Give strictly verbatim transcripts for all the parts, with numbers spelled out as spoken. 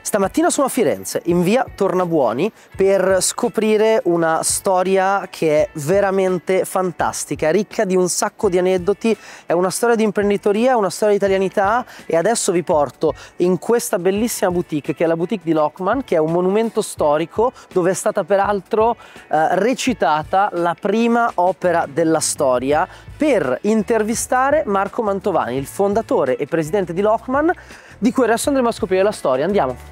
Stamattina sono a Firenze, in via Tornabuoni, per scoprire una storia che è veramente fantastica, ricca di un sacco di aneddoti. È una storia di imprenditoria, una storia di italianità, e adesso vi porto in questa bellissima boutique, che è la boutique di Lockman, che è un monumento storico dove è stata peraltro eh, recitata la prima opera della storia, per intervistare Marco Mantovani, il fondatore e presidente di Lockman, di cui adesso andremo a scoprire la storia. Andiamo!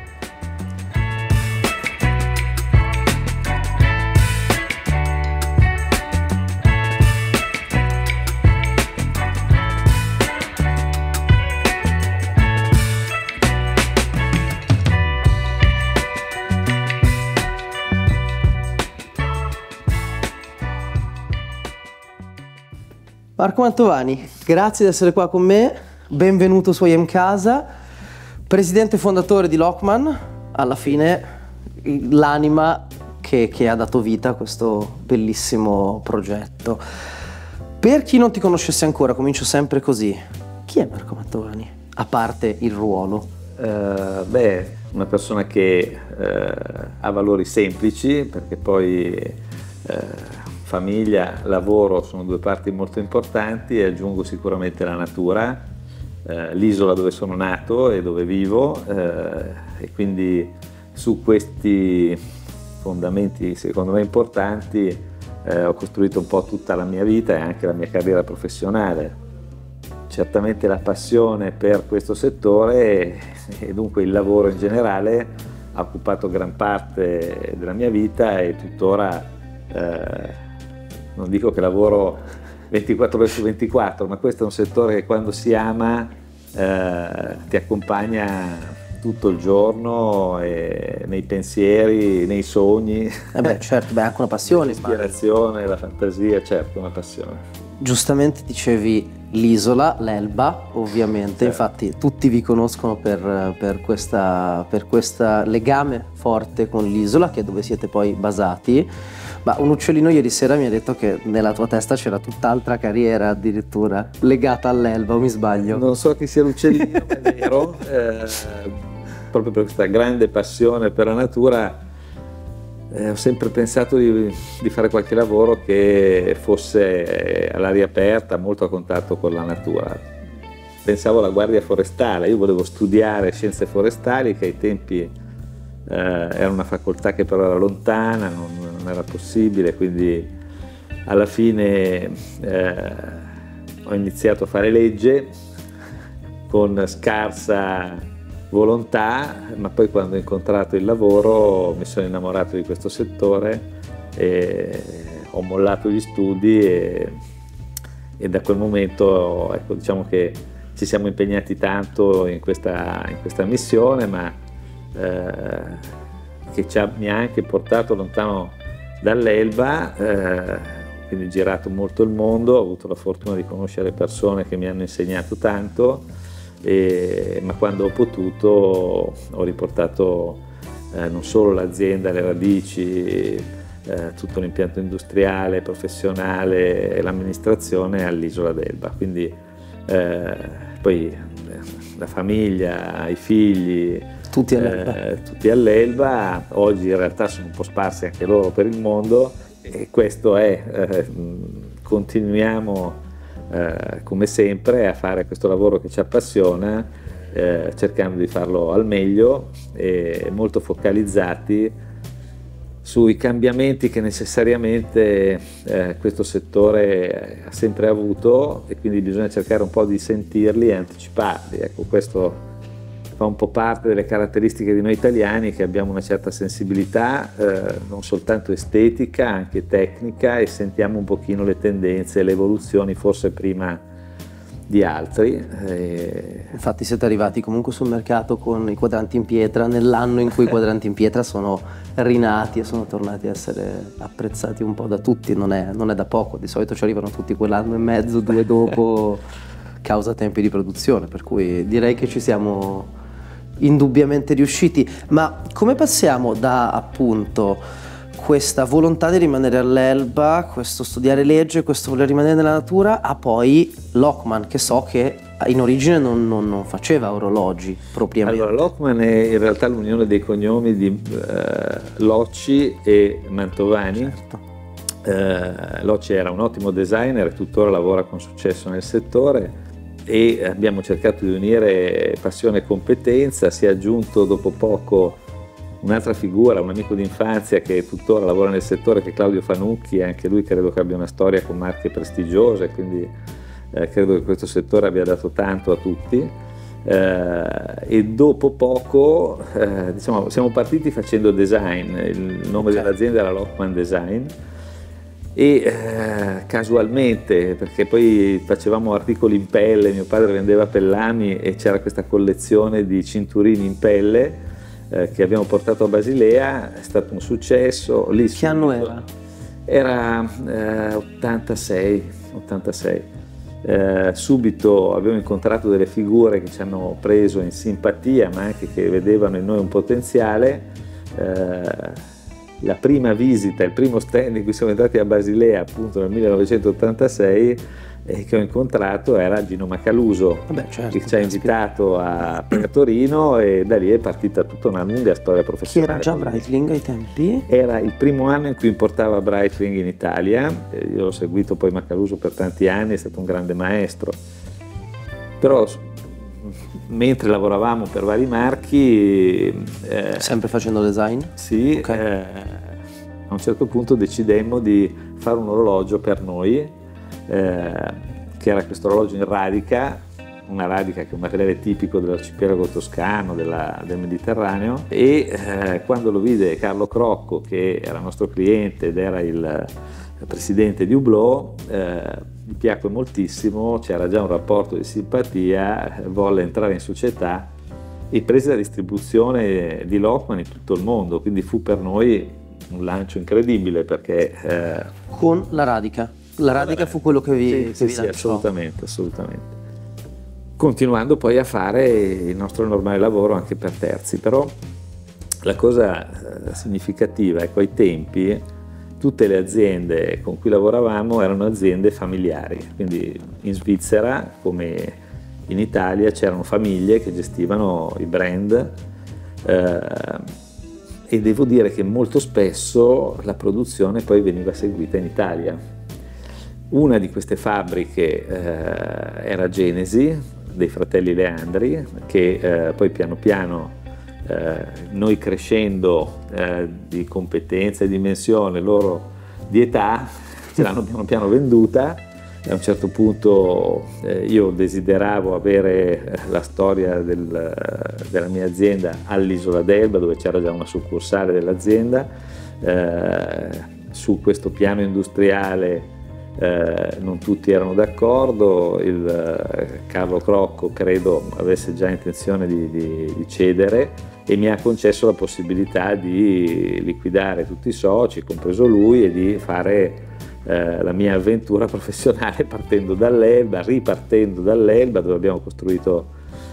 Marco Mantovani, grazie di essere qua con me, benvenuto su I Am Casa, presidente fondatore di Lockman, alla fine l'anima che, che ha dato vita a questo bellissimo progetto. Per chi non ti conoscesse ancora, comincio sempre così, chi è Marco Mantovani, a parte il ruolo? Uh, beh, una persona che uh, ha valori semplici, perché poi uh, famiglia, lavoro sono due parti molto importanti, e aggiungo sicuramente la natura, eh, l'isola dove sono nato e dove vivo, eh, e quindi su questi fondamenti secondo me importanti eh, ho costruito un po' tutta la mia vita e anche la mia carriera professionale. Certamente la passione per questo settore e, e dunque il lavoro in generale ha occupato gran parte della mia vita, e tuttora eh, non dico che lavoro ventiquattro ore su ventiquattro, ma questo è un settore che quando si ama eh, ti accompagna tutto il giorno, e nei pensieri, nei sogni. Eh beh, certo, beh, anche una passione. L'ispirazione, la fantasia, certo, una passione. Giustamente dicevi l'isola, l'Elba, ovviamente, certo. Infatti tutti vi conoscono per, per, questa, per questo legame forte con l'isola, che è dove siete poi basati. Ma un uccellino ieri sera mi ha detto che nella tua testa c'era tutt'altra carriera addirittura legata all'Elba, o mi sbaglio? Non so chi sia l'uccellino, ma è vero. Eh, proprio per questa grande passione per la natura eh, ho sempre pensato di, di fare qualche lavoro che fosse all'aria aperta, molto a contatto con la natura. Pensavo alla guardia forestale, io volevo studiare scienze forestali, che ai tempi Eh, era una facoltà che però era lontana, non, non era possibile, quindi alla fine eh, ho iniziato a fare legge con scarsa volontà, ma poi quando ho incontrato il lavoro mi sono innamorato di questo settore e ho mollato gli studi, e, e da quel momento ecco, diciamo che ci siamo impegnati tanto in questa, in questa missione, ma Eh, che ci ha, mi ha anche portato lontano dall'Elba, eh, quindi ho girato molto il mondo, ho avuto la fortuna di conoscere persone che mi hanno insegnato tanto, e, ma quando ho potuto ho riportato eh, non solo l'azienda, le radici, eh, tutto l'impianto industriale, professionale e l'amministrazione all'isola d'Elba, quindi eh, poi eh, la famiglia, i figli, tutti all'Elba. Eh, tutti all'Elba. Oggi in realtà sono un po' sparsi anche loro per il mondo, e questo è, eh, continuiamo eh, come sempre a fare questo lavoro che ci appassiona, eh, cercando di farlo al meglio e molto focalizzati sui cambiamenti che necessariamente eh, questo settore ha sempre avuto, e quindi bisogna cercare un po' di sentirli e anticiparli. Ecco, questo fa un po' parte delle caratteristiche di noi italiani, che abbiamo una certa sensibilità, eh, non soltanto estetica, anche tecnica, e sentiamo un pochino le tendenze e le evoluzioni forse prima di altri. E... Infatti siete arrivati comunque sul mercato con i quadranti in pietra, nell'anno in cui i quadranti in pietra sono rinati e sono tornati a essere apprezzati un po' da tutti, non è, non è da poco, di solito ci arrivano tutti quell'anno e mezzo, due dopo, causa tempi di produzione, per cui direi che ci siamo indubbiamente riusciti. Ma come passiamo da appunto questa volontà di rimanere all'Elba, questo studiare legge, questo voler rimanere nella natura, a poi Lockman, che so che in origine non, non, non faceva orologi propriamente. Allora, Lockman è in realtà l'unione dei cognomi di eh, Locci e Mantovani. Certo. Eh, Locci era un ottimo designer e tuttora lavora con successo nel settore, e abbiamo cercato di unire passione e competenza. Si è aggiunto dopo poco un'altra figura, un amico d'infanzia che tuttora lavora nel settore, che è Claudio Fanucchi, anche lui credo che abbia una storia con marche prestigiose, quindi eh, credo che questo settore abbia dato tanto a tutti. Eh, e dopo poco eh, diciamo, siamo partiti facendo design, il nome Okay. dell'azienda era Lockman Design, e eh, casualmente, perché poi facevamo articoli in pelle, mio padre vendeva pellami e c'era questa collezione di cinturini in pelle eh, che abbiamo portato a Basilea, è stato un successo. Lì Che anno era? Era eh, ottantasei, ottantasei. Eh, subito abbiamo incontrato delle figure che ci hanno preso in simpatia, ma anche che vedevano in noi un potenziale. Eh, La prima visita, il primo stand in cui siamo entrati a Basilea appunto nel millenovecentottantasei eh, che ho incontrato era Gino Macaluso. Vabbè, certo, che ci ha invitato a, a Torino, e da lì è partita tutta una lunga storia Chi professionale. era già Breitling ai tempi? Era il primo anno in cui importava Breitling in Italia. Eh, io ho seguito poi Macaluso per tanti anni, è stato un grande maestro, però mentre lavoravamo per vari marchi eh, Sempre facendo design? sì, Okay. eh, a un certo punto decidemmo di fare un orologio per noi, eh, che era questo orologio in radica, una radica che è un materiale tipico dell'arcipelago toscano, della, del Mediterraneo, e eh, quando lo vide Carlo Crocco, che era nostro cliente ed era il presidente di Hublot, eh, gli piacque moltissimo, c'era già un rapporto di simpatia, volle entrare in società e prese la distribuzione di Lockman in tutto il mondo, quindi fu per noi un lancio incredibile, perché eh, Con la radica. La radica fu quello che vi, sì, che sì, vi sì, lanciò. assolutamente, assolutamente. Continuando poi a fare il nostro normale lavoro anche per terzi, però la cosa eh, significativa è che ai tempi tutte le aziende con cui lavoravamo erano aziende familiari, quindi in Svizzera come in Italia c'erano famiglie che gestivano i brand, eh, e devo dire che molto spesso la produzione poi veniva seguita in Italia. Una di queste fabbriche eh, era Genesi, dei fratelli Leandri, che eh, poi piano piano Eh, noi crescendo eh, di competenza e dimensione, loro di età, ce l'hanno piano piano venduta. A un certo punto eh, io desideravo avere la storia del, della mia azienda all'Isola d'Elba, dove c'era già una succursale dell'azienda. Eh, su questo piano industriale Eh, non tutti erano d'accordo, il eh, Carlo Crocco credo avesse già intenzione di, di, di cedere, e mi ha concesso la possibilità di liquidare tutti i soci, compreso lui, e di fare eh, la mia avventura professionale partendo dall'Elba, ripartendo dall'Elba, dove abbiamo costruito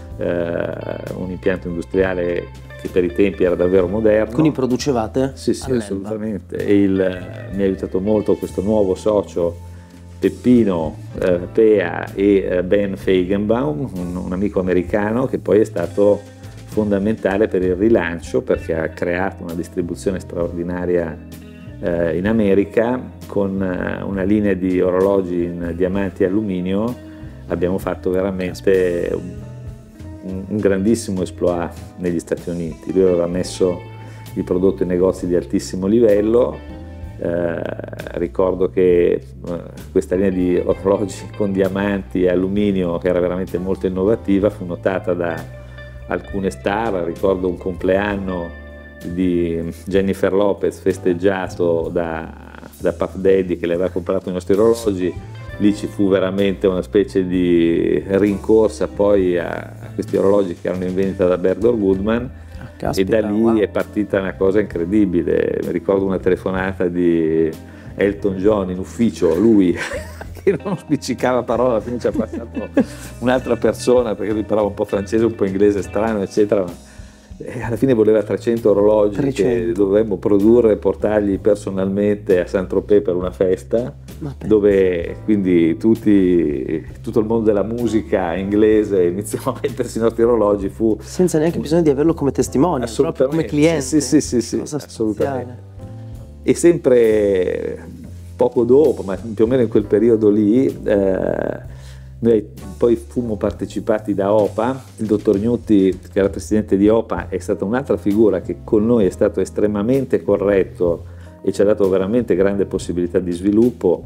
eh, un impianto industriale che per i tempi era davvero moderno. Quindi producevate? Sì, sì, all'Elba. assolutamente. E il, mi ha aiutato molto questo nuovo socio Peppino eh, Pea e eh, Ben Feigenbaum, un, un amico americano che poi è stato fondamentale per il rilancio, perché ha creato una distribuzione straordinaria eh, in America con eh, una linea di orologi in diamanti e alluminio. Abbiamo fatto veramente un, un grandissimo exploit negli Stati Uniti. Lui aveva messo il prodotto in negozi di altissimo livello. Eh, ricordo che eh, questa linea di orologi con diamanti e alluminio, che era veramente molto innovativa, fu notata da alcune star. Ricordo un compleanno di Jennifer Lopez festeggiato da, da Puff Daddy, che le aveva comprato i nostri orologi. Lì ci fu veramente una specie di rincorsa poi a, a questi orologi che erano in vendita da Berdor Goodman. Caspita, e da lì wow. è partita una cosa incredibile. Mi ricordo una telefonata di Elton John in ufficio, lui che non spiccicava parola, alla fine ci ha passato un'altra persona, perché lui parlava un po' francese, un po' inglese strano, eccetera. e alla fine voleva trecento orologi trecento. Che dovevamo produrre e portargli personalmente a Saint-Tropez per una festa, dove quindi tutti, tutto il mondo della musica inglese iniziò a mettersi i nostri orologi. Fu senza neanche bisogno di averlo come testimone, proprio come cliente. Sì, sì, sì, sì, sì, assolutamente. E sempre poco dopo, ma più o meno in quel periodo lì, eh, noi poi fummo partecipati da O P A. Il dottor Gnutti, che era presidente di O P A, è stata un'altra figura che con noi è stato estremamente corretto e ci ha dato veramente grande possibilità di sviluppo.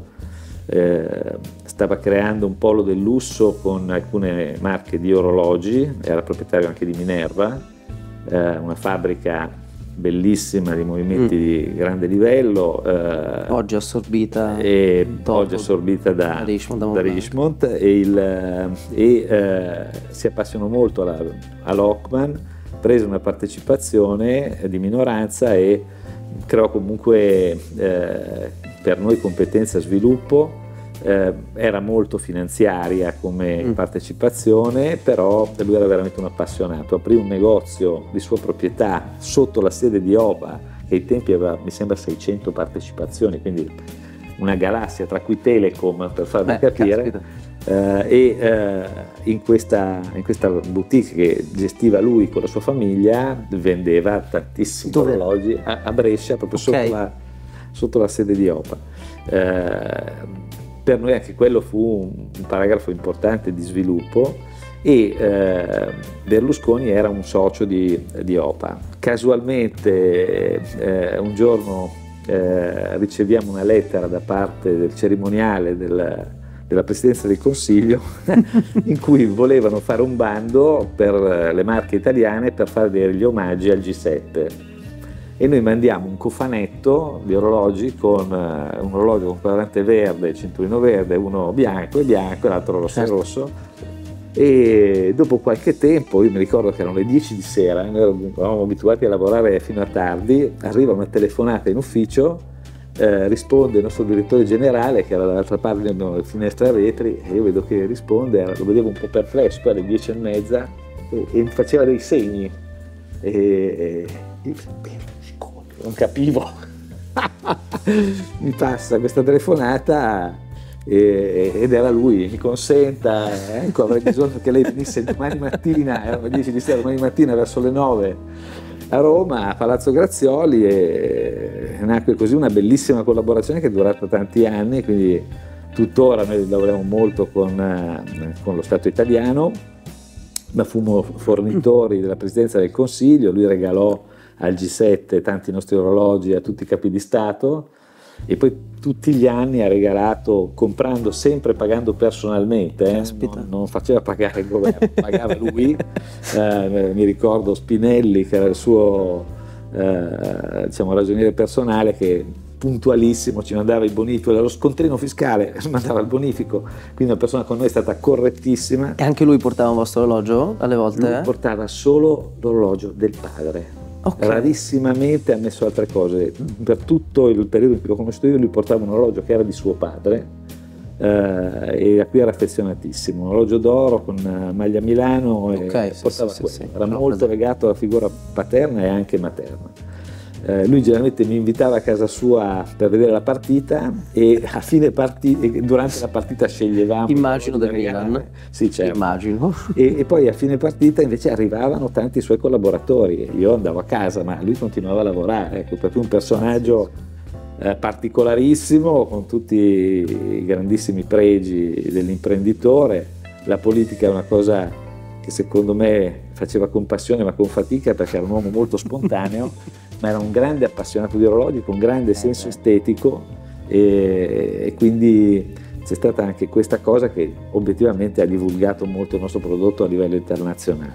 Eh, stava creando un polo del lusso con alcune marche di orologi, era proprietario anche di Minerva, eh, una fabbrica bellissima di movimenti mm. di grande livello, eh, oggi assorbita e oggi assorbita da, da Richemont, da Richemont e, il, e eh, si appassionò molto alla, all'Ockman, prese una partecipazione di minoranza e creò comunque eh, per noi competenza e sviluppo. Eh, era molto finanziaria come mm. partecipazione, però lui era veramente un appassionato. Aprì un negozio di sua proprietà sotto la sede di O P A, che ai tempi aveva, mi sembra, seicento partecipazioni, quindi una galassia, tra cui Telecom, per farvi eh, capire. Eh, e eh, in, questa, in questa boutique che gestiva lui con la sua famiglia vendeva tantissimi Dove? orologi a, a Brescia, proprio okay. sotto, la, sotto la sede di O P A. Eh, Per noi anche quello fu un, un paragrafo importante di sviluppo e eh, Berlusconi era un socio di, di O P A. Casualmente eh, un giorno eh, riceviamo una lettera da parte del cerimoniale del, della Presidenza del Consiglio in cui volevano fare un bando per le marche italiane per fare degli omaggi al G sette. E noi mandiamo un cofanetto di orologi con uh, un orologio con quadrante verde, cinturino verde, uno bianco e bianco e l'altro rosso certo. e rosso. E dopo qualche tempo, io mi ricordo che erano le dieci di sera, noi eravamo abituati a lavorare fino a tardi, arriva una telefonata in ufficio, eh, risponde il nostro direttore generale che era dall'altra parte della finestra retri e io vedo che risponde, lo vedevo un po' perplesso, poi alle dieci e mezza e, e mi faceva dei segni. E, e, e non capivo. Mi passa questa telefonata e, ed era lui, mi consenta, ecco, avrei bisogno che lei venisse domani mattina, erano le dieci di sera, domani mattina verso le nove a Roma, a Palazzo Grazioli, e nacque così una bellissima collaborazione che è durata tanti anni, quindi tuttora noi lavoriamo molto con, con lo Stato italiano, ma fummo fornitori della Presidenza del Consiglio, lui regalò al G sette tanti nostri orologi a tutti i capi di Stato e poi tutti gli anni ha regalato, comprando sempre, pagando personalmente, eh, non, non faceva pagare il governo, pagava lui. Eh, mi ricordo Spinelli, che era il suo eh, diciamo, ragioniere personale, che puntualissimo ci mandava i bonifici, lo scontrino fiscale, mandava il bonifico, quindi una persona con noi è stata correttissima. E anche lui portava un vostro orologio alle volte? Lui portava solo l'orologio del padre. Okay. Rarissimamente ha messo altre cose. Per tutto il periodo in cui l'ho conosciuto io, lui portava un orologio che era di suo padre eh, e a cui era affezionatissimo, un orologio d'oro con maglia Milano, e okay, portava sì, sì, sì, era no, molto legato alla figura paterna e anche materna. Eh, lui generalmente mi invitava a casa sua per vedere la partita e a fine partita, durante la partita sceglievamo. Immagino del Milan. Sì, certo. Immagino. E, e poi a fine partita invece arrivavano tanti suoi collaboratori. Io andavo a casa, ma lui continuava a lavorare, ecco, perché un personaggio eh, particolarissimo, con tutti i grandissimi pregi dell'imprenditore. La politica è una cosa che secondo me faceva con passione ma con fatica, perché era un uomo molto spontaneo. Ma era un grande appassionato di orologi con grande senso estetico e, e quindi c'è stata anche questa cosa che obiettivamente ha divulgato molto il nostro prodotto a livello internazionale,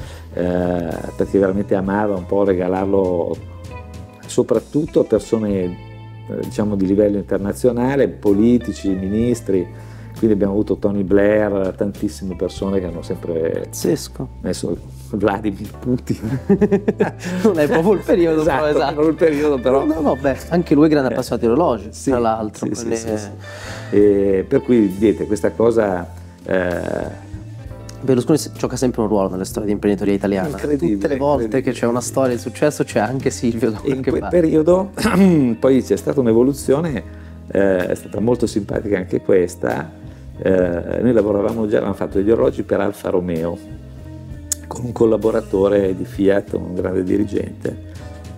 eh, perché veramente amava un po' regalarlo soprattutto a persone eh, diciamo di livello internazionale, politici, ministri. Quindi abbiamo avuto Tony Blair, tantissime persone che hanno sempre Pazzesco. messo Vladimir Putin. Non è proprio il periodo, esatto, però, esatto. proprio il periodo, però. No, no, beh, anche lui è grande appassionato di orologi, sì, tra l'altro. Sì, sì, sì, sì. E per cui, vedete, questa cosa eh, Berlusconi gioca sempre un ruolo nelle storie di imprenditoria italiana. Tutte le volte che c'è una storia di successo c'è anche Silvio da qualche in quel parte. periodo poi c'è stata un'evoluzione, eh, è stata molto simpatica anche questa. Eh, noi lavoravamo già, avevamo fatto degli orologi per Alfa Romeo con un collaboratore di Fiat, un grande dirigente,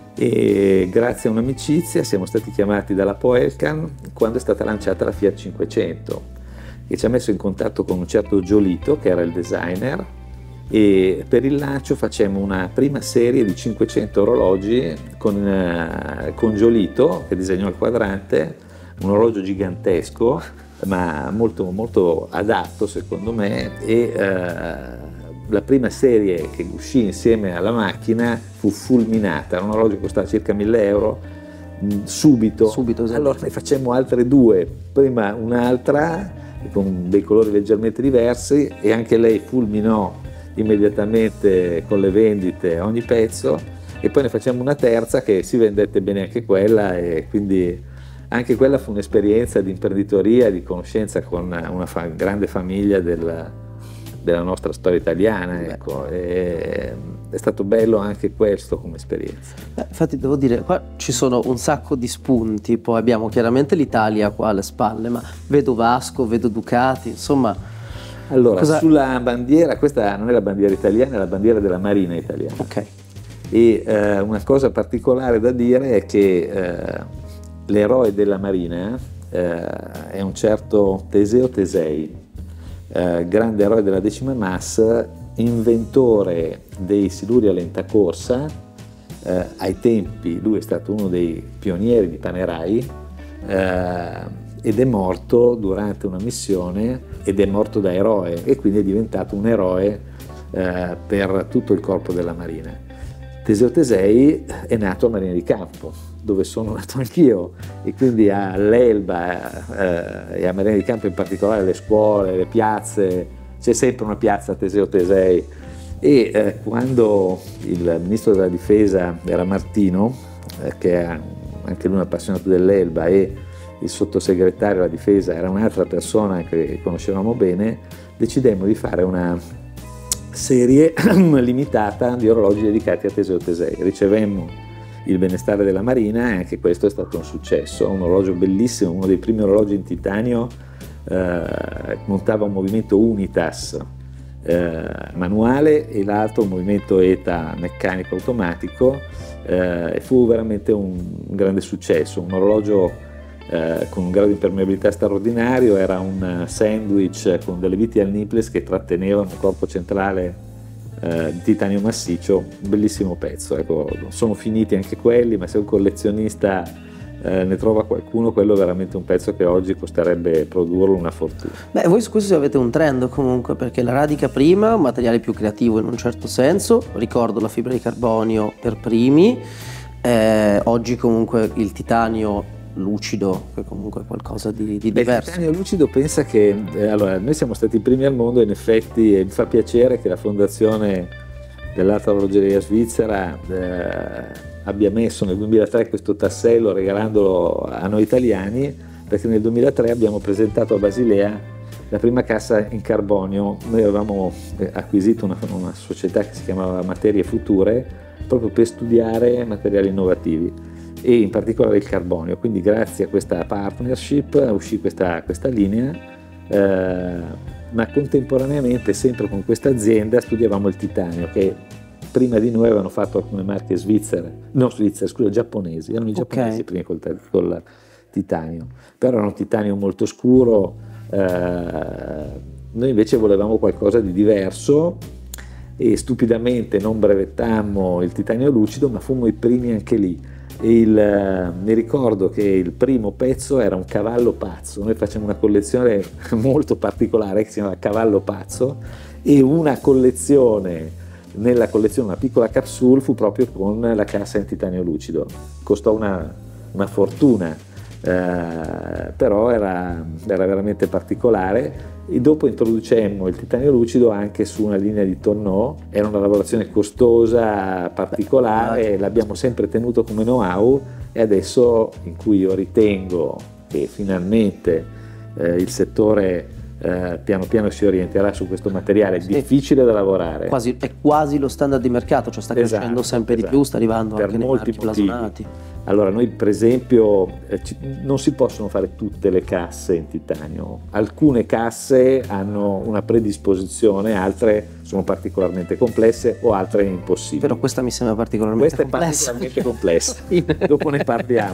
e grazie a un'amicizia siamo stati chiamati dalla Poelcan quando è stata lanciata la Fiat cinquecento, che ci ha messo in contatto con un certo Giolito che era il designer, e per il lancio facemmo una prima serie di cinquecento orologi con, uh, con Giolito che disegnò il quadrante, un orologio gigantesco ma molto, molto adatto secondo me, e uh, la prima serie che uscì insieme alla macchina fu fulminata, era un orologio che costava circa mille euro, subito, subito esatto. Allora ne facemmo altre due, prima un'altra con dei colori leggermente diversi, e anche lei fulminò immediatamente con le vendite ogni pezzo, e poi ne facciamo una terza che si vendette bene anche quella, e quindi anche quella fu un'esperienza di imprenditoria, di conoscenza con una fa- grande famiglia del, della nostra storia italiana, ecco. E è stato bello anche questo come esperienza. Beh, infatti devo dire, qua ci sono un sacco di spunti, poi abbiamo chiaramente l'Italia qua alle spalle, ma vedo Vasco, vedo Ducati, insomma. Allora, cosa... sulla bandiera, questa non è la bandiera italiana, è la bandiera della Marina italiana. Ok. E eh, una cosa particolare da dire è che eh, l'eroe della Marina eh, è un certo Teseo Tesei, eh, grande eroe della decima Mas, inventore dei siluri a lenta corsa. Eh, ai tempi lui è stato uno dei pionieri di Panerai, eh, ed è morto durante una missione, ed è morto da eroe, e quindi è diventato un eroe eh, per tutto il corpo della Marina. Teseo Tesei è nato a Marina di Campo, dove sono nato anch'io, e quindi all'Elba eh, e a Marina di Campo in particolare, le scuole, le piazze, c'è sempre una piazza Teseo Tesei. E eh, quando il ministro della difesa era Martino, eh, che è anche lui un appassionato dell'Elba, e il sottosegretario alla difesa era un'altra persona che conoscevamo bene, decidemmo di fare una serie limitata di orologi dedicati a Teseo Tesei. Ricevemmo il benestare della Marina, e anche questo è stato un successo, un orologio bellissimo, uno dei primi orologi in titanio, eh, montava un movimento Unitas eh, manuale e l'altro un movimento E T A meccanico automatico, eh, e fu veramente un, un grande successo, un orologio eh, con un grado di impermeabilità straordinario, era un sandwich con delle viti al nipples che trattenevano il corpo centrale eh, di titanio massiccio, un bellissimo pezzo, ecco. Sono finiti anche quelli, ma se un collezionista eh, ne trova qualcuno, quello è veramente un pezzo che oggi costerebbe produrlo una fortuna. Beh, voi su questo avete un trend comunque, perché la radica prima è un materiale più creativo in un certo senso, ricordo la fibra di carbonio per primi, eh, oggi comunque il titanio lucido, che comunque è qualcosa di, di Beh, diverso. Il titanio lucido pensa che, eh, allora, noi siamo stati i primi al mondo, in effetti, e mi fa piacere che la fondazione dell'Alta Orologeria Svizzera eh, abbia messo nel duemilatré questo tassello regalandolo a noi italiani, perché nel duemilatré abbiamo presentato a Basilea la prima cassa in carbonio. Noi avevamo acquisito una, una società che si chiamava Materie Future proprio per studiare materiali innovativi, e in particolare il carbonio. Quindi grazie a questa partnership uscì questa, questa linea, eh, ma contemporaneamente sempre con questa azienda studiavamo il titanio, che prima di noi avevano fatto alcune marche svizzere, no svizzere, scusa, giapponesi, erano i giapponesi okay. prima col, col titanio, però era un titanio molto scuro, eh, noi invece volevamo qualcosa di diverso, e stupidamente non brevettammo il titanio lucido, ma fummo i primi anche lì. Il, mi ricordo che il primo pezzo era un cavallo pazzo, noi facciamo una collezione molto particolare che si chiama Cavallo Pazzo, e una collezione, nella collezione una piccola capsule fu proprio con la cassa in titanio lucido, costò una, una fortuna, eh, però era, era veramente particolare. E dopo introducemmo il titanio lucido anche su una linea di tonneau, era una lavorazione costosa, particolare, l'abbiamo sempre tenuto come know-how, e adesso in cui io ritengo che finalmente eh, il settore eh, piano piano si orienterà su questo materiale, sì. difficile da lavorare. Quasi, è quasi lo standard di mercato, cioè sta crescendo esatto, sempre esatto. di più, sta arrivando per anche nei molti marchi blasonati. Allora noi per esempio eh, ci, non si possono fare tutte le casse in titanio, alcune casse hanno una predisposizione, altre sono particolarmente complesse o altre impossibili. Però questa mi sembra particolarmente questa complessa. Questa è particolarmente complessa, dopo ne parliamo,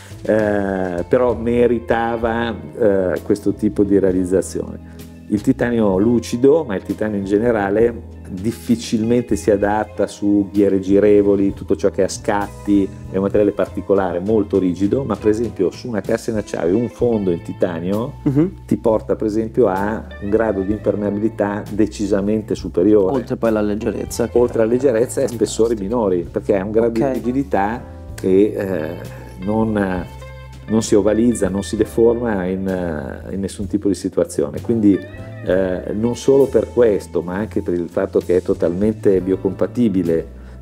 eh, però meritava eh, questo tipo di realizzazione. Il titanio lucido, ma il titanio in generale, difficilmente si adatta su ghiere girevoli, tutto ciò che ha scatti, è un materiale particolare, molto rigido, ma per esempio su una cassa in acciaio un fondo in titanio uh-huh. ti porta per esempio a un grado di impermeabilità decisamente superiore. Oltre poi alla leggerezza. Oltre alla leggerezza e spessori minori, perché ha un grado okay. di rigidità che eh, non, non si ovalizza, non si deforma in, in nessun tipo di situazione. Quindi Eh, non solo per questo, ma anche per il fatto che è totalmente biocompatibile,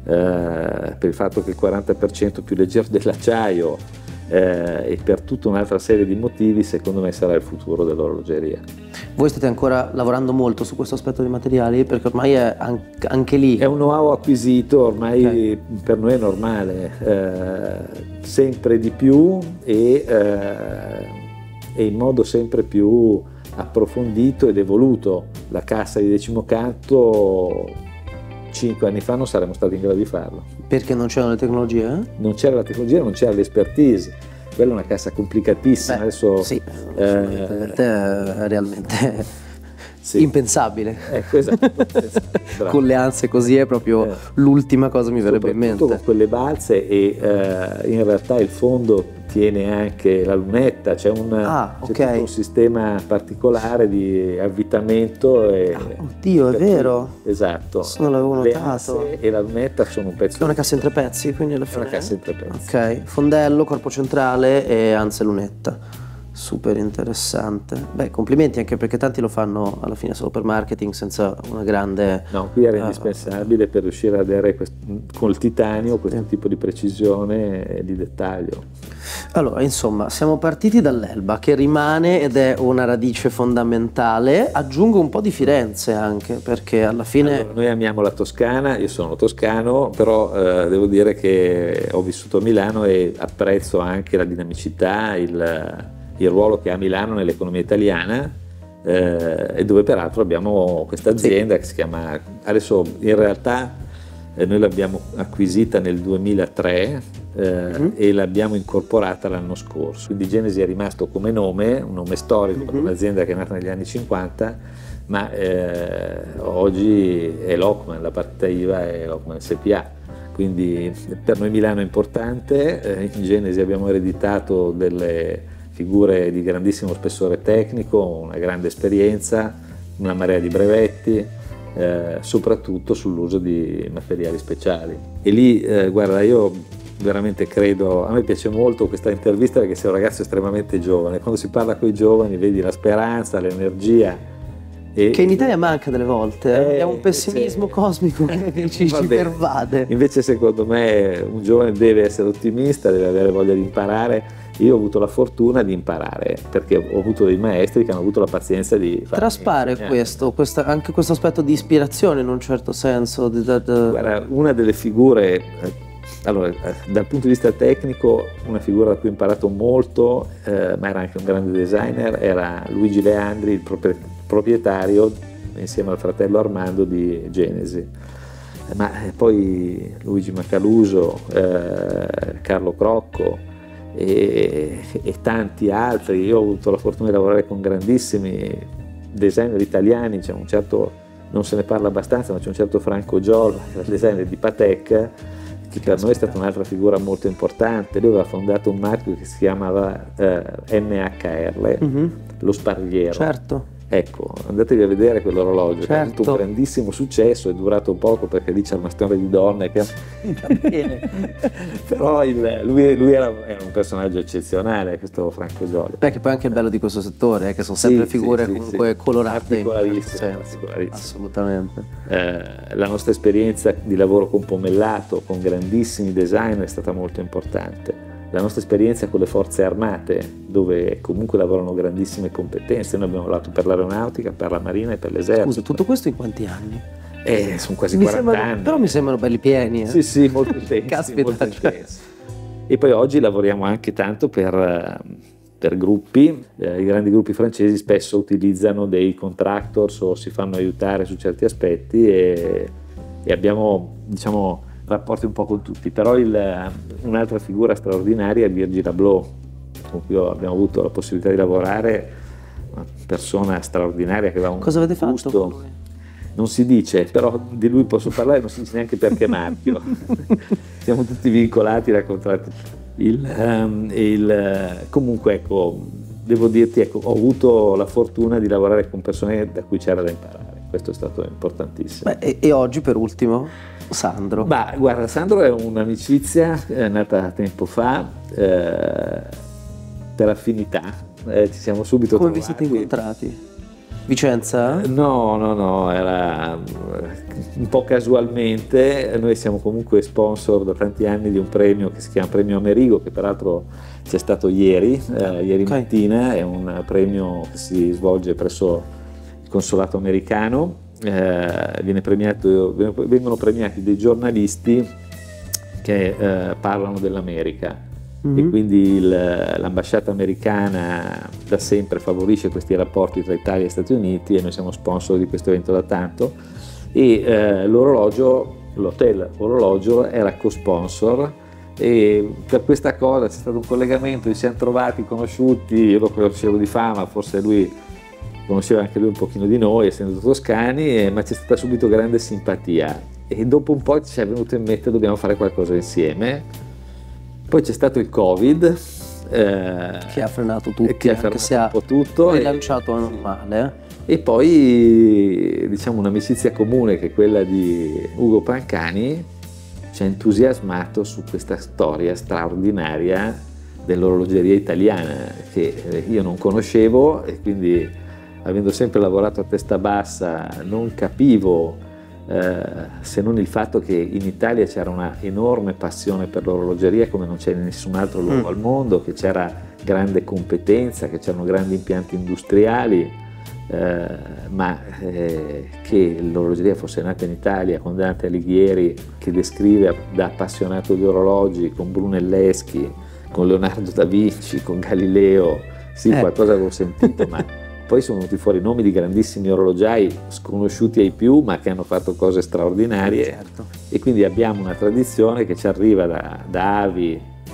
eh, per il fatto che è il quaranta per cento più leggero dell'acciaio eh, e per tutta un'altra serie di motivi, secondo me sarà il futuro dell'orologeria. Voi state ancora lavorando molto su questo aspetto dei materiali? Perché ormai è anche, anche lì... È un know-how acquisito, ormai okay. per noi è normale, eh, sempre di più e, eh, e in modo sempre più approfondito ed evoluto. La cassa di decimo canto cinque anni fa non saremmo stati in grado di farlo. Perché non c'erano le tecnologie? Eh? Non c'era la tecnologia, non c'era l'expertise. Quella è una cassa complicatissima. Beh, adesso sì, eh, è realmente sì. impensabile. Ecco, esatto. Con le anse così è proprio eh. l'ultima cosa mi verrebbe in mente. Con quelle balze e eh, in realtà il fondo tiene anche la lunetta, c'è un, ah, okay. tutto un sistema particolare di avvitamento. E, ah, oddio, è vero. Cui, esatto. Non l'avevo le notato. E la lunetta sono un pezzo. È una cassa in tre pezzi, quindi alla fine. È una cassa in tre pezzi. Ok, fondello, corpo centrale e anse lunetta. Super interessante. Beh, complimenti, anche perché tanti lo fanno alla fine solo per marketing senza una grande... No, qui era indispensabile uh, per riuscire ad avere quest... con il titanio questo sì. tipo di precisione e di dettaglio. Allora, insomma, siamo partiti dall'Elba, che rimane ed è una radice fondamentale. Aggiungo un po' di Firenze anche, perché alla fine... Allora, noi amiamo la Toscana, io sono toscano, però eh, devo dire che ho vissuto a Milano e apprezzo anche la dinamicità, il... il ruolo che ha Milano nell'economia italiana eh, e dove peraltro abbiamo questa azienda sì. che si chiama, adesso in realtà eh, noi l'abbiamo acquisita nel duemilatré eh, mm-hmm. e l'abbiamo incorporata l'anno scorso, quindi Genesi è rimasto come nome, un nome storico per mm-hmm. un'azienda che è nata negli anni cinquanta, ma eh, oggi è Lockman, la partita I V A è Lockman S P A. Quindi per noi Milano è importante, eh, in Genesi abbiamo ereditato delle figure di grandissimo spessore tecnico, una grande esperienza, una marea di brevetti, eh, soprattutto sull'uso di materiali speciali. E lì, eh, guarda, io veramente credo, a me piace molto questa intervista perché sei un ragazzo estremamente giovane, quando si parla con i giovani vedi la speranza, l'energia. E che in Italia manca delle volte, eh, abbiamo un pessimismo cioè, cosmico che ci, ci pervade. Invece secondo me un giovane deve essere ottimista, deve avere voglia di imparare. Io ho avuto la fortuna di imparare perché ho avuto dei maestri che hanno avuto la pazienza di fare. Traspare questo, questa, anche questo aspetto di ispirazione in un certo senso. Di, di, di... Guarda, una delle figure, allora dal punto di vista tecnico, una figura da cui ho imparato molto, eh, ma era anche un grande designer, era Luigi Leandri, il proprietario insieme al fratello Armando di Genesi. Ma poi Luigi Macaluso, eh, Carlo Crocco, E, e tanti altri. Io ho avuto la fortuna di lavorare con grandissimi designer italiani, c'è un certo, non se ne parla abbastanza, ma c'è un certo Franco Giol, il designer di Patek, che per noi è stata un'altra figura molto importante. Lui aveva fondato un marchio che si chiamava eh, N H R, mm-hmm. lo Sparviero. Certo. Ecco, andatevi a vedere quell'orologio, certo. che ha avuto un grandissimo successo, è durato poco perché lì c'è una storia di donne che... però il, lui, lui era, era un personaggio eccezionale, questo Franco Gioli. Perché poi anche il bello di questo settore è che sono sempre sì, figure sì, comunque sì, colorate. Particolarissime, particolarissime. Assolutamente. Eh, la nostra esperienza di lavoro con Pomellato, con grandissimi designer, è stata molto importante. la nostra esperienza con le forze armate, dove comunque lavorano grandissime competenze. Noi abbiamo lavorato per l'aeronautica, per la marina e per l'esercito. Scusa, tutto questo in quanti anni? Eh, sono quasi Mi quaranta sembrano, anni. Però mi sembrano belli pieni. Eh? Sì, sì, molto intensi. Caspita, molto cioè. intensi. E poi oggi lavoriamo anche tanto per, per gruppi. Eh, I grandi gruppi francesi spesso utilizzano dei contractors o si fanno aiutare su certi aspetti e, e abbiamo, diciamo, rapporti un po' con tutti. Però il, un'altra figura straordinaria è Virgil Abloh, con cui abbiamo avuto la possibilità di lavorare, una persona straordinaria che aveva un Cosa avete fatto gusto. con lui? Non si dice, però di lui posso parlare, non si dice neanche perché marchio. Siamo tutti vincolati da contratti. Il, um, il, comunque, ecco, devo dirti, ecco, ho avuto la fortuna di lavorare con persone da cui c'era da imparare. Questo è stato importantissimo. Beh, e, e oggi, per ultimo, Sandro? Ma guarda, Sandro è un'amicizia è nata tempo fa, eh, per affinità. Eh, ci siamo subito Come vi trovati. siete incontrati? Vicenza? No, no, no, era un po' casualmente. Noi siamo comunque sponsor da tanti anni di un premio che si chiama Premio Amerigo, che peraltro c'è stato ieri, eh, ieri Okay. mattina. È un premio che si svolge presso il consolato americano. Eh, viene premiato, vengono premiati dei giornalisti che eh, parlano dell'America. Mm-hmm. E quindi il, l'ambasciata americana da sempre favorisce questi rapporti tra Italia e Stati Uniti e noi siamo sponsor di questo evento da tanto, e eh, l'orologio, l'hotel orologio era co-sponsor, e per questa cosa c'è stato un collegamento, ci siamo trovati, conosciuti, io lo conoscevo di fama, forse lui conosceva anche lui un pochino di noi essendo toscani, eh, ma c'è stata subito grande simpatia e dopo un po' ci è venuto in mente dobbiamo fare qualcosa insieme. Poi c'è stato il Covid, eh, Che ha frenato tutti, che ha anche fermato se ha un po' tutto, rilanciato e, male. e poi diciamo un'amicizia comune che è quella di Ugo Pancani ci ha entusiasmato su questa storia straordinaria dell'orologeria italiana che io non conoscevo e quindi, avendo sempre lavorato a testa bassa, non capivo Eh, se non il fatto che in Italia c'era una enorme passione per l'orologeria come non c'è in nessun altro luogo mm. al mondo, che c'era grande competenza, che c'erano grandi impianti industriali, eh, ma eh, che l'orologeria fosse nata in Italia con Dante Alighieri che descrive da appassionato di orologi, con Brunelleschi, con Leonardo da Vinci, con Galileo, sì, eh. qualcosa avevo sentito, ma poi sono venuti fuori nomi di grandissimi orologiai sconosciuti ai più ma che hanno fatto cose straordinarie, certo. E quindi abbiamo una tradizione che ci arriva da, da avi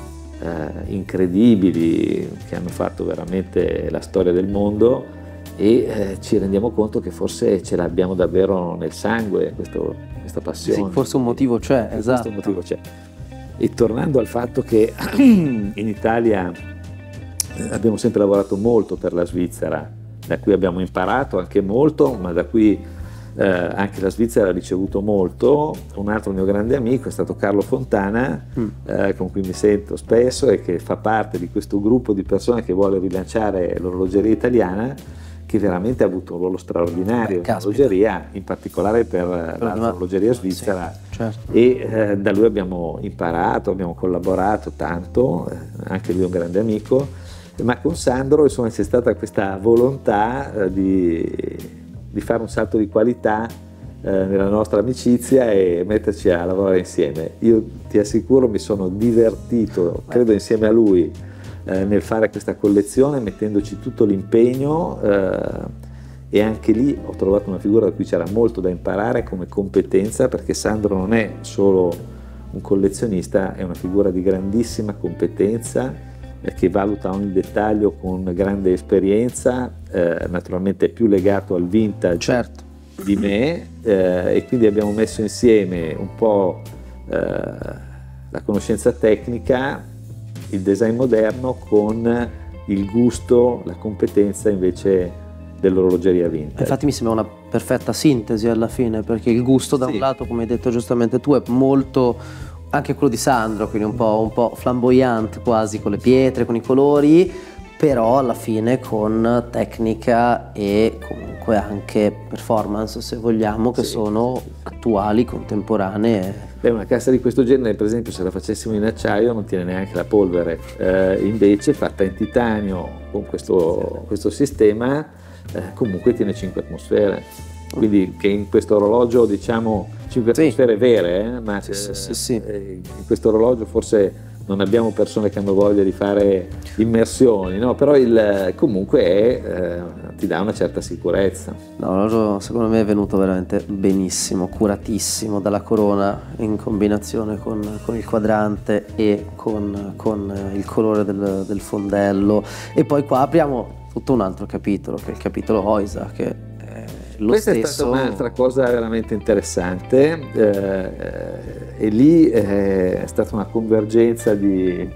eh, incredibili che hanno fatto veramente la storia del mondo e eh, ci rendiamo conto che forse ce l'abbiamo davvero nel sangue questo, questa passione. Sì, forse un motivo c'è, e esatto. Questo motivo c'è. E tornando al fatto che in Italia abbiamo sempre lavorato molto per la Svizzera, da cui abbiamo imparato anche molto, ma da cui eh, anche la Svizzera ha ricevuto molto. Un altro mio grande amico è stato Carlo Fontana, mm. eh, con cui mi sento spesso e che fa parte di questo gruppo di persone che vuole rilanciare l'orologeria italiana, che veramente ha avuto un ruolo straordinario in orologeria, in particolare per, per l'orologeria svizzera. Sì, certo. E eh, da lui abbiamo imparato, abbiamo collaborato tanto, eh, anche lui è un grande amico. Ma con Sandro insomma c'è stata questa volontà eh, di, di fare un salto di qualità eh, nella nostra amicizia e metterci a lavorare insieme. Io ti assicuro mi sono divertito, credo insieme a lui, eh, nel fare questa collezione, mettendoci tutto l'impegno eh, e anche lì ho trovato una figura da cui c'era molto da imparare come competenza, perché Sandro non è solo un collezionista, è una figura di grandissima competenza che valuta ogni dettaglio con grande esperienza, eh, naturalmente è più legato al vintage, certo. di me, eh, e quindi abbiamo messo insieme un po' eh, la conoscenza tecnica, il design moderno con il gusto, la competenza invece dell'orologeria vintage. Infatti mi sembra una perfetta sintesi alla fine, perché il gusto da sì. un lato, come hai detto giustamente tu, è molto anche quello di Sandro, quindi un po', un po' flamboyante quasi, con le pietre, con i colori, però alla fine con tecnica e comunque anche performance, se vogliamo, che sì, sono sì, sì. attuali, contemporanee. Beh, una cassa di questo genere, per esempio, se la facessimo in acciaio non tiene neanche la polvere, eh, invece fatta in titanio con questo, questo sistema eh, comunque tiene cinque atmosfere, quindi che in questo orologio, diciamo, cinque sì. atmosfere vere, eh, ma sì, eh, sì, sì. Eh, in questo orologio forse non abbiamo persone che hanno voglia di fare immersioni, no? Però il, comunque è, eh, ti dà una certa sicurezza. No, l'orologio secondo me è venuto veramente benissimo, curatissimo dalla corona in combinazione con, con il quadrante e con, con il colore del, del fondello. E poi qua apriamo tutto un altro capitolo, che è il capitolo Oisa, che lo Questa stesso... è stata un'altra cosa veramente interessante, eh, e lì eh, è stata una convergenza di,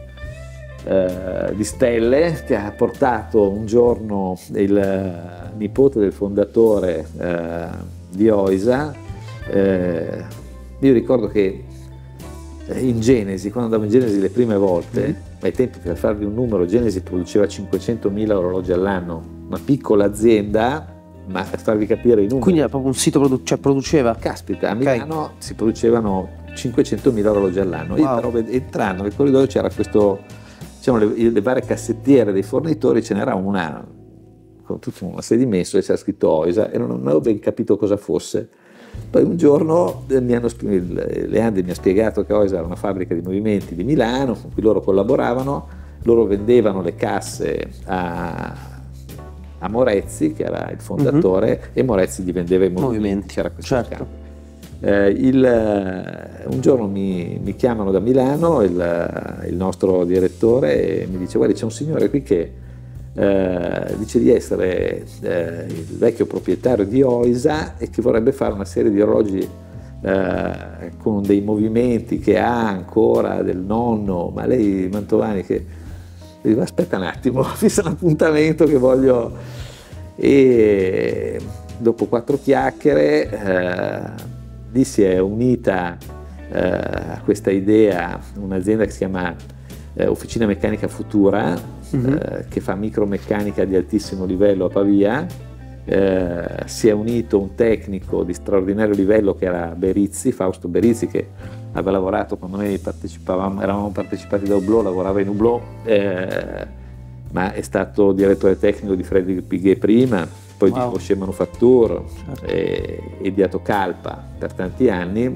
eh, di stelle che ha portato un giorno il nipote del fondatore eh, di Oisa. Eh, io ricordo che in Genesi, quando andavo in Genesi le prime volte, mm. ai tempi, per farvi un numero, Genesi produceva cinquecentomila orologi all'anno, una piccola azienda, ma per farvi capire i numeri. Quindi era proprio un sito, produ- cioè produceva? Caspita, a Milano okay. si producevano cinquecentomila orologi all'anno. Wow. Io però entrando nel corridoio c'era questo, diciamo, le, le varie cassettiere dei fornitori, ce n'era una con tutta una serie di mensole, c'era scritto Oisa e non, non avevo ben capito cosa fosse. Poi un giorno mi hanno, Leandri mi ha spiegato che Oisa era una fabbrica di movimenti di Milano con cui loro collaboravano, loro vendevano le casse a a Morezzi, che era il fondatore, mm-hmm. e Morezzi gli vendeva i movimenti, movimenti. C'era questo certo. eh, il, un giorno mi, mi chiamano da Milano il, il nostro direttore e mi dice: guarda, c'è un signore qui che eh, dice di essere eh, il vecchio proprietario di Oisa e che vorrebbe fare una serie di orologi eh, con dei movimenti che ha ancora del nonno, ma lei, Mantovani, che dico, aspetta un attimo, fissa un appuntamento che voglio. E dopo quattro chiacchiere eh, lì si è unita eh, a questa idea un'azienda che si chiama eh, Officina Meccanica Futura, mm-hmm. eh, che fa micromeccanica di altissimo livello a Pavia. Eh, si è unito un tecnico di straordinario livello che era Berizzi, Fausto Berizzi, che aveva lavorato quando noi partecipavamo, eravamo partecipati da Hublot, lavorava in Hublot, eh, ma è stato direttore tecnico di Frédéric Piguet prima, poi wow. di Rocher Manufacture, certo. e, e di Atocalpa per tanti anni,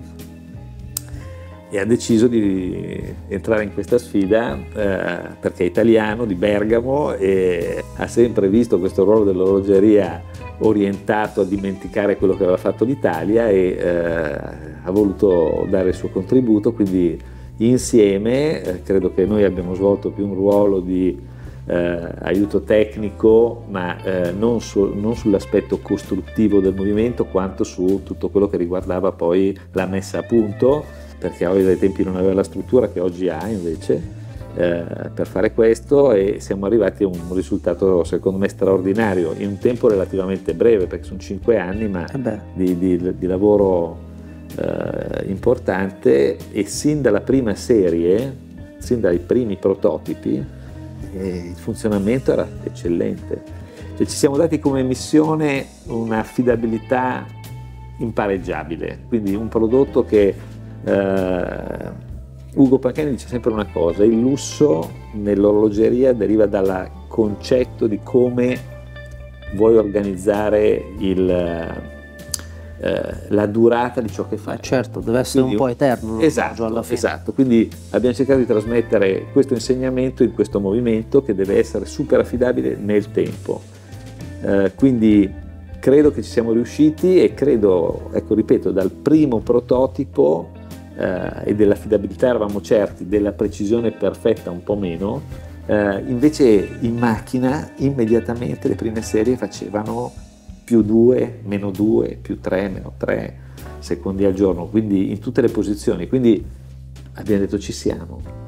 e ha deciso di entrare in questa sfida eh, perché è italiano, di Bergamo, e ha sempre visto questo ruolo dell'orologeria orientato a dimenticare quello che aveva fatto l'Italia, e eh, ha voluto dare il suo contributo. Quindi insieme eh, credo che noi abbiamo svolto più un ruolo di eh, aiuto tecnico, ma eh, non, su, non sull'aspetto costruttivo del movimento quanto su tutto quello che riguardava poi la messa a punto, perché oggi ai tempi non aveva la struttura che oggi ha invece eh, per fare questo, e siamo arrivati a un risultato secondo me straordinario in un tempo relativamente breve, perché sono cinque anni ma eh di, di, di lavoro eh, importante, e sin dalla prima serie, sin dai primi prototipi, eh, il funzionamento era eccellente. Cioè, ci siamo dati come missione un'affidabilità impareggiabile, quindi un prodotto che Uh, Ugo Pacani dice sempre una cosa: il lusso nell'orologeria deriva dal concetto di come vuoi organizzare il, uh, la durata di ciò che fai. Eh certo, deve essere quindi, un po' eterno. Esatto, alla fine. Esatto, quindi abbiamo cercato di trasmettere questo insegnamento in questo movimento che deve essere super affidabile nel tempo. Uh, quindi credo che ci siamo riusciti, e credo, ecco, ripeto, dal primo prototipo eh, e dell'affidabilità eravamo certi, della precisione perfetta un po' meno, eh, invece in macchina immediatamente le prime serie facevano più due, meno due, più tre, meno tre secondi al giorno, quindi in tutte le posizioni, quindi abbiamo detto ci siamo.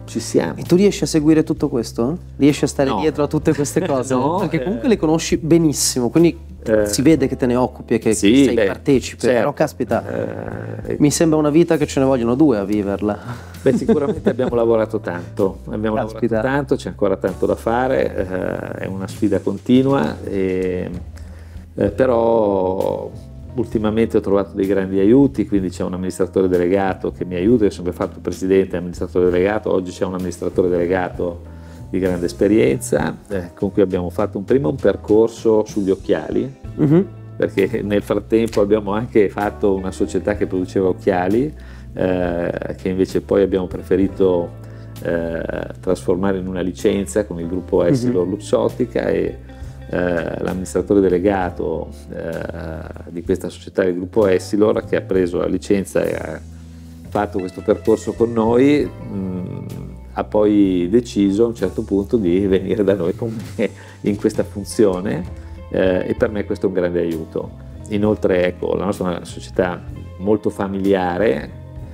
ci siamo. E tu riesci a seguire tutto questo? Riesci a stare no. dietro a tutte queste cose? No, Perché comunque eh, le conosci benissimo, quindi eh, si vede che te ne occupi e che sì, sei beh, partecipe, certo. Però caspita, eh, mi sembra una vita che ce ne vogliono due a viverla. Beh, sicuramente abbiamo lavorato tanto, abbiamo Caspita. lavorato tanto, c'è ancora tanto da fare, eh, è una sfida continua, e, eh, però ultimamente ho trovato dei grandi aiuti, quindi c'è un amministratore delegato che mi aiuta, io ho sempre fatto presidente e amministratore delegato, oggi c'è un amministratore delegato di grande esperienza, eh, con cui abbiamo fatto un, prima un percorso sugli occhiali, Mm-hmm. perché nel frattempo abbiamo anche fatto una società che produceva occhiali, eh, che invece poi abbiamo preferito eh, trasformare in una licenza con il gruppo Essilor Mm-hmm. Luxottica, e eh, l'amministratore delegato eh, di questa società del gruppo Essilor, che ha preso la licenza e ha fatto questo percorso con noi, mh, ha poi deciso a un certo punto di venire da noi con me in questa funzione, eh, e per me questo è un grande aiuto. Inoltre, ecco, la nostra è una società molto familiare,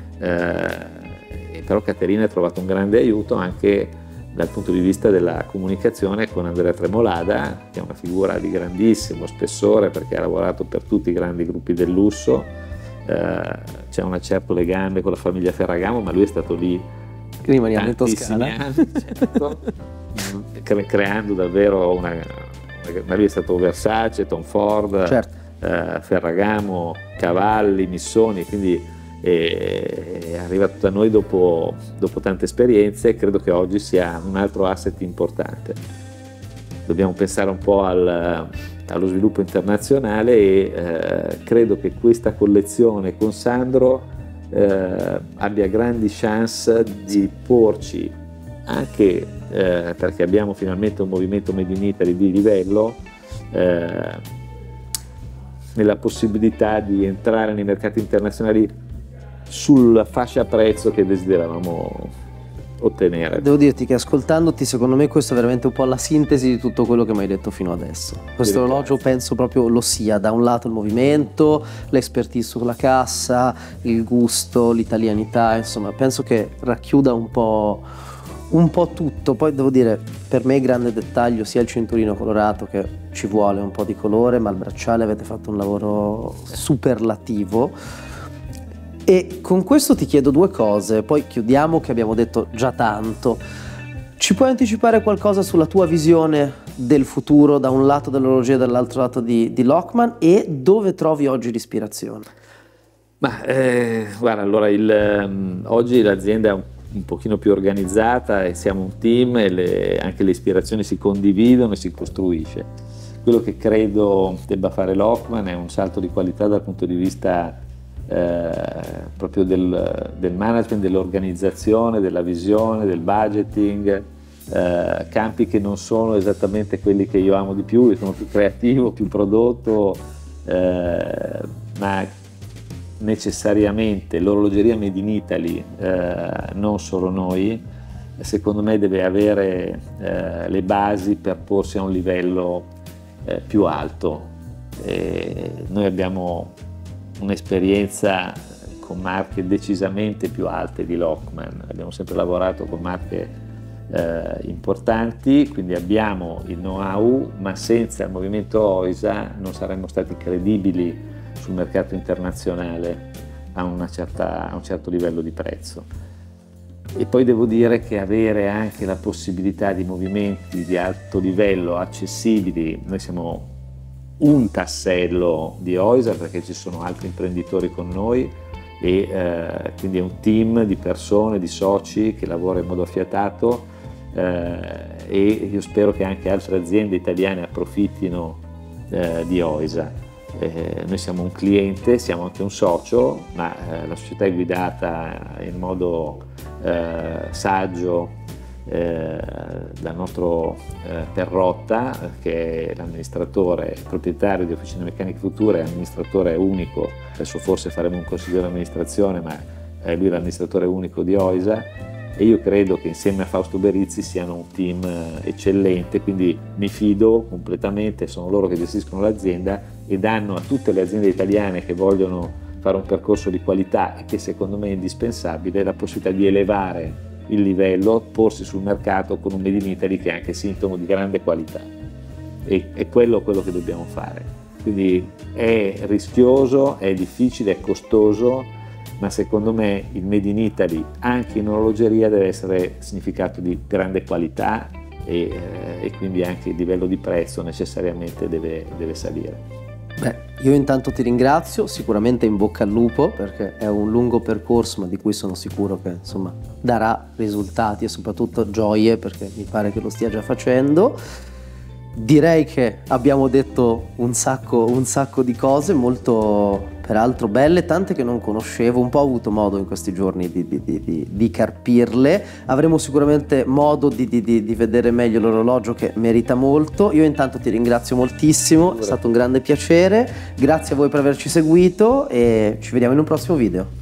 eh, però Caterina ha trovato un grande aiuto anche dal punto di vista della comunicazione con Andrea Tremolada, che è una figura di grandissimo spessore perché ha lavorato per tutti i grandi gruppi del lusso, eh, c'è un certo legame con la famiglia Ferragamo, ma lui è stato lì Rimaniamo in tantissimi Toscana. anni, certo, cre- creando davvero una, ma lui è stato Versace, Tom Ford, Certo. eh, Ferragamo, Cavalli, Missoni, quindi e è arrivato da noi dopo, dopo tante esperienze, e credo che oggi sia un altro asset importante. Dobbiamo pensare un po' al, allo sviluppo internazionale, e eh, credo che questa collezione con Sandro eh, abbia grandi chance di porci, anche eh, perché abbiamo finalmente un movimento Made in Italy di livello, eh, nella possibilità di entrare nei mercati internazionali sulla fascia prezzo che desideravamo ottenere. Devo dirti che ascoltandoti, secondo me questo è veramente un po' la sintesi di tutto quello che mi hai detto fino adesso. Questo orologio penso proprio lo sia, da un lato il movimento, l'expertise sulla cassa, il gusto, l'italianità, insomma penso che racchiuda un po', un po' tutto. Poi devo dire, per me grande dettaglio sia il cinturino colorato, che ci vuole un po' di colore, ma al bracciale avete fatto un lavoro superlativo. E con questo ti chiedo due cose, poi chiudiamo che abbiamo detto già tanto. Ci puoi anticipare qualcosa sulla tua visione del futuro, da un lato dell'orologia e dall'altro lato di, di Lockman, e dove trovi oggi l'ispirazione? Ma eh, guarda, allora il, um, oggi l'azienda è un, un pochino più organizzata e siamo un team, e le, anche le ispirazioni si condividono e si costruisce. Quello che credo debba fare Lockman è un salto di qualità dal punto di vista Eh, proprio del, del management, dell'organizzazione, della visione, del budgeting, eh, campi che non sono esattamente quelli che io amo di più. Io sono più creativo, più prodotto, eh, ma necessariamente l'orologeria Made in Italy, eh, non solo noi, secondo me deve avere eh, le basi per porsi a un livello eh, più alto. E noi abbiamo un'esperienza con marche decisamente più alte di Lockman, abbiamo sempre lavorato con marche eh, importanti, quindi abbiamo il know-how, ma senza il movimento O I S A non saremmo stati credibili sul mercato internazionale a, una certa, a un certo livello di prezzo. E poi devo dire che avere anche la possibilità di movimenti di alto livello accessibili, noi siamo un tassello di O I S A perché ci sono altri imprenditori con noi, e eh, quindi è un team di persone, di soci che lavora in modo affiatato, eh, e io spero che anche altre aziende italiane approfittino eh, di O I S A. Eh, noi siamo un cliente, siamo anche un socio, ma eh, la società è guidata in modo eh, saggio Eh, dal nostro eh, Perrotta, che è l'amministratore proprietario di Officine Meccaniche Future, è amministratore unico. Adesso forse faremo un consiglio di amministrazione, ma è lui l'amministratore unico di O I S A, e io credo che insieme a Fausto Berizzi siano un team eh, eccellente, quindi mi fido completamente. Sono loro che gestiscono l'azienda e danno a tutte le aziende italiane che vogliono fare un percorso di qualità, e che secondo me è indispensabile, la possibilità di elevare il livello, porsi sul mercato con un Made in Italy che è anche sintomo di grande qualità, e è quello, quello che dobbiamo fare. Quindi è rischioso, è difficile, è costoso, ma secondo me il Made in Italy anche in orologeria deve essere significato di grande qualità e, eh, e quindi anche il livello di prezzo necessariamente deve, deve salire. Beh, io intanto ti ringrazio, sicuramente in bocca al lupo, perché è un lungo percorso ma di cui sono sicuro che insomma darà risultati e soprattutto gioie, perché mi pare che lo stia già facendo. Direi che abbiamo detto un sacco, un sacco di cose, molto peraltro belle, tante che non conoscevo, un po' ho avuto modo in questi giorni di, di, di, di, di carpirle. Avremo sicuramente modo di, di, di, di vedere meglio l'orologio, che merita molto. Io intanto ti ringrazio moltissimo, è stato un grande piacere, grazie a voi per averci seguito e ci vediamo in un prossimo video.